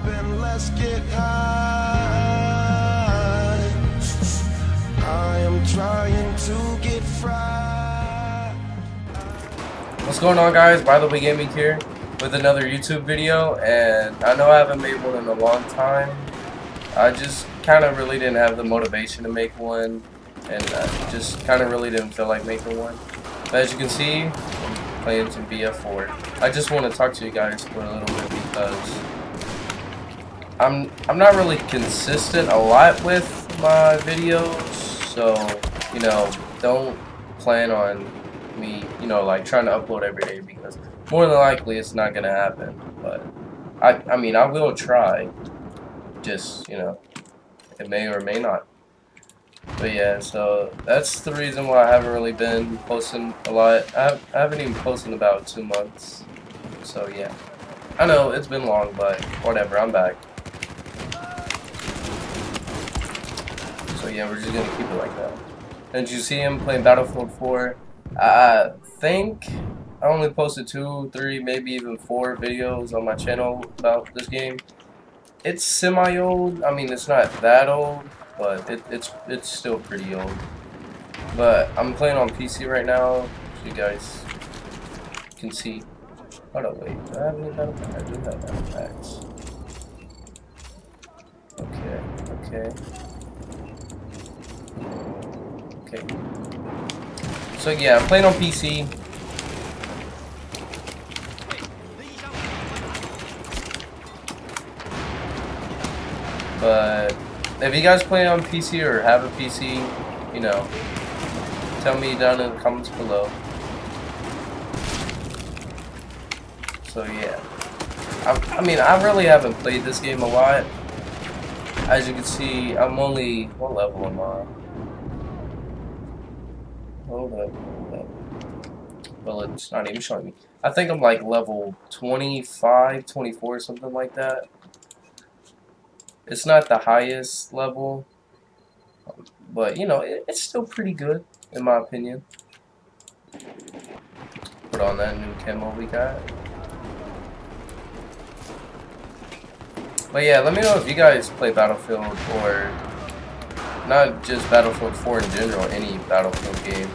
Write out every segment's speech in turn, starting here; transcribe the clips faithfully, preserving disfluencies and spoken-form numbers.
and let's get high. I am trying to get fried. What's going on, guys? By the way, Gaming here with another YouTube video, and I know I haven't made one in a long time. I just kind of really didn't have the motivation to make one, and I just kind of really didn't feel like making one. But as you can see, I'm playing some B F four. I just want to talk to you guys for a little bit because I'm I'm not really consistent a lot with my videos, so you know, don't plan on me, you know, like trying to upload every day, because more than likely it's not gonna happen. But I I mean, I will try. Just, you know, it may or may not. But yeah, so that's the reason why I haven't really been posting a lot. I, have, I haven't even posted in about two months. So yeah, I know it's been long, but whatever, I'm back. So yeah, we're just gonna keep it like that. And you see him playing Battlefield four. I think I only posted two, three, maybe even four videos on my channel about this game. It's semi-old. I mean, it's not that old, but it, it's it's still pretty old. But I'm playing on P C right now, so you guys can see. Hold on, wait. Do I have any battle packs? I do have battle packs. Okay, okay. Okay. So yeah, I'm playing on P C. But if you guys play on P C or have a P C, you know, tell me down in the comments below. So yeah, I, I mean, I really haven't played this game a lot. As you can see, I'm only, what level am I? Hold up, hold up. Well, it's not even showing me. I think I'm like level twenty-five, twenty-four, something like that. It's not the highest level, but you know, it, it's still pretty good in my opinion. Put on that new camo we got. But yeah, let me know if you guys play Battlefield, or not just Battlefield four in general, any Battlefield game.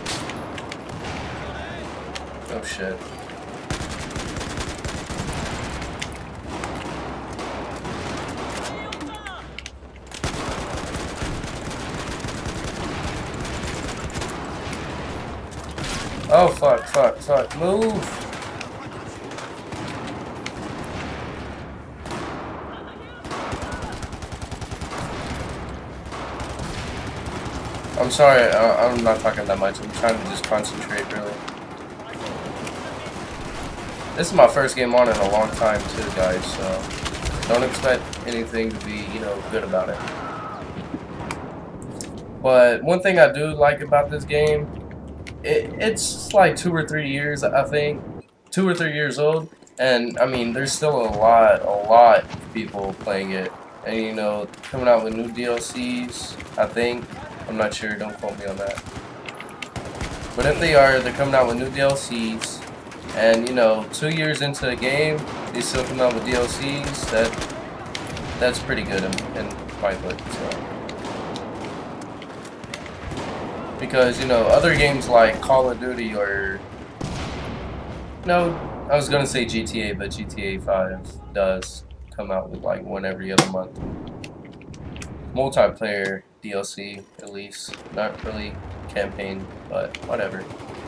Oh shit. Oh fuck, fuck, fuck, move! I'm sorry, I, I'm not talking that much. I'm trying to just concentrate, really. This is my first game on in a long time, too, guys, so don't expect anything to be, you know, good about it. But one thing I do like about this game, It, it's like two or three years, I think, two or three years old, and I mean, there's still a lot, a lot of people playing it, and you know, coming out with new D L Cs, I think, I'm not sure, don't quote me on that, but if they are, they're coming out with new D L Cs, and you know, two years into the game, they still come out with D L Cs, that, that's pretty good in, in my book, so. Because, you know, other games like Call of Duty or... No, I was going to say G T A, but G T A five does come out with like one every other month. Multiplayer D L C, at least. Not really campaign, but whatever.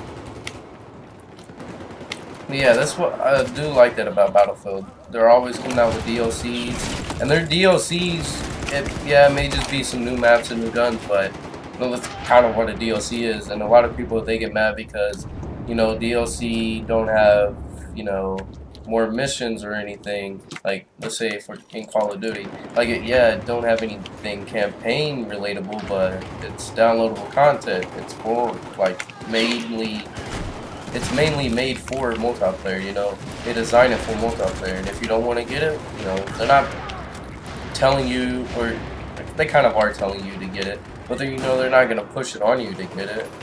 But yeah, that's what I do like that about Battlefield. They're always coming out with D L Cs. And their D L Cs, it, yeah, it may just be some new maps and new guns, but... No, that's kind of what a D L C is, and a lot of people, they get mad because, you know, D L C don't have, you know, more missions or anything. Like, let's say for in Call of Duty, like, it, yeah, it don't have anything campaign relatable, but it's downloadable content. It's for like mainly, it's mainly made for multiplayer. You know, they design it for multiplayer, and if you don't want to get it, you know, they're not telling you, or they kind of are telling you to get it. But you know, they're not gonna push it on you to get it.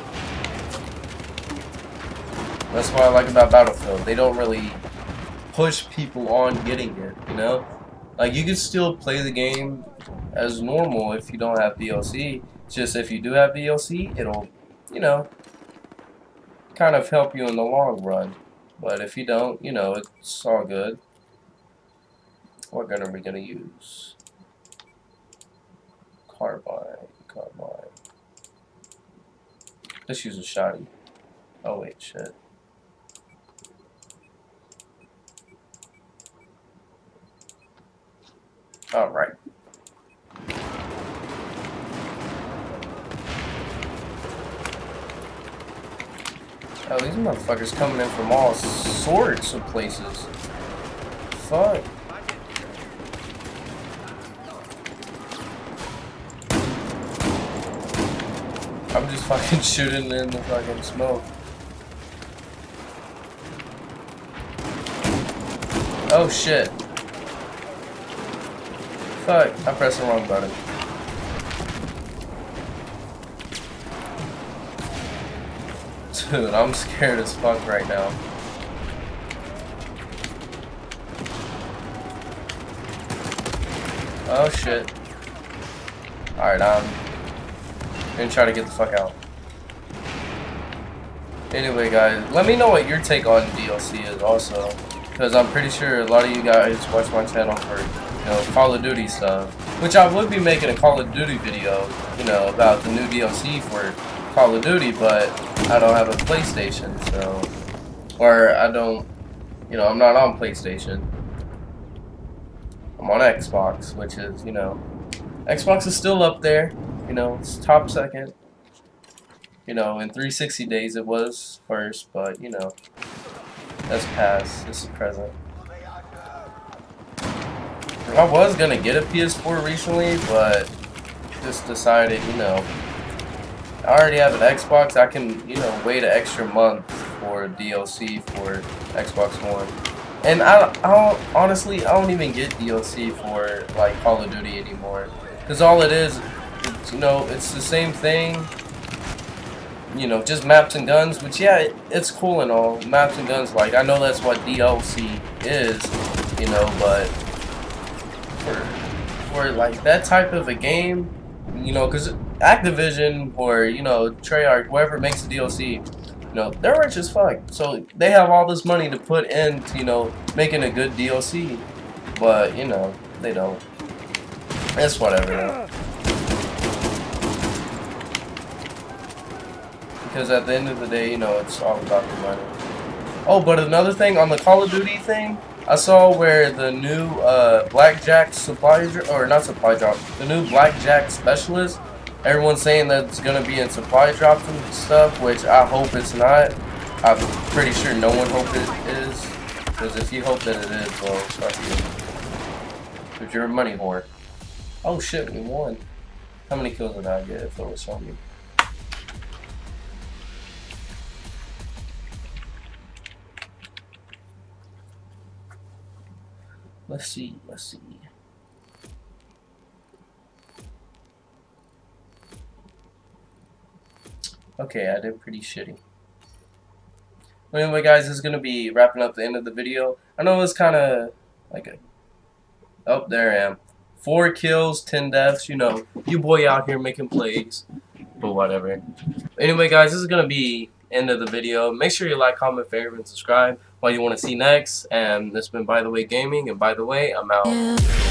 That's what I like about Battlefield. They don't really push people on getting it, you know? Like, you can still play the game as normal if you don't have D L C. It's just if you do have D L C, it'll, you know, kind of help you in the long run. But if you don't, you know, it's all good. What gun are we gonna use? Carbine, carbine. Let's use a shotty. Oh wait, shit. Alright. Oh, these motherfuckers coming in from all sorts of places. Fuck. I'm just fucking shooting in the fucking smoke. Oh shit. Fuck, I pressed the wrong button. Dude, I'm scared as fuck right now. Oh shit. Alright, I'm gonna try to get the fuck out. Anyway guys, let me know what your take on D L C is also. Because I'm pretty sure a lot of you guys watch my channel for, you know, Call of Duty stuff. Which I would be making a Call of Duty video, you know, about the new D L C for Call of Duty, but I don't have a PlayStation, so, or I don't, you know, I'm not on PlayStation. I'm on Xbox, which is, you know, Xbox is still up there, you know, it's top second. You know, in three sixty days it was first, but, you know, that's past, this is present. I was gonna get a P S four recently, but just decided, you know, I already have an Xbox. I can, you know, wait an extra month for D L C for Xbox One. And I, I don't, honestly, I don't even get D L C for, like, Call of Duty anymore. Because all it is, it's, you know, it's the same thing. You know, just maps and guns. Which, yeah, it, it's cool and all. Maps and guns, like, I know that's what D L C is, you know, but for, for like, that type of a game, you know, because Activision or, you know, Treyarch, whoever makes the D L C, you know, they're rich as fuck. So they have all this money to put into, you know, making a good D L C. But, you know, they don't. It's whatever, though. Because at the end of the day, you know, it's all about the money. Oh, but another thing, on the Call of Duty thing, I saw where the new uh, Blackjack supply, or not supply drop, the new Blackjack specialist, everyone's saying that it's going to be in supply drops and stuff, which I hope it's not. I'm pretty sure no one hopes it is. Because if you hope that it is, well, fuck you. Because you're a money whore. Oh shit, we won. How many kills did I get if it was on me? Let's see, let's see. Okay, I did pretty shitty. Well, anyway, guys, this is going to be wrapping up the end of the video. I know it's kind of like a... Oh, there I am. Four kills, ten deaths, you know. You boy out here making plays. But whatever. Anyway, guys, this is going to be end of the video. Make sure you like, comment, favorite, and subscribe what you want to see next. And this has been By The Way Gaming. And by the way, I'm out.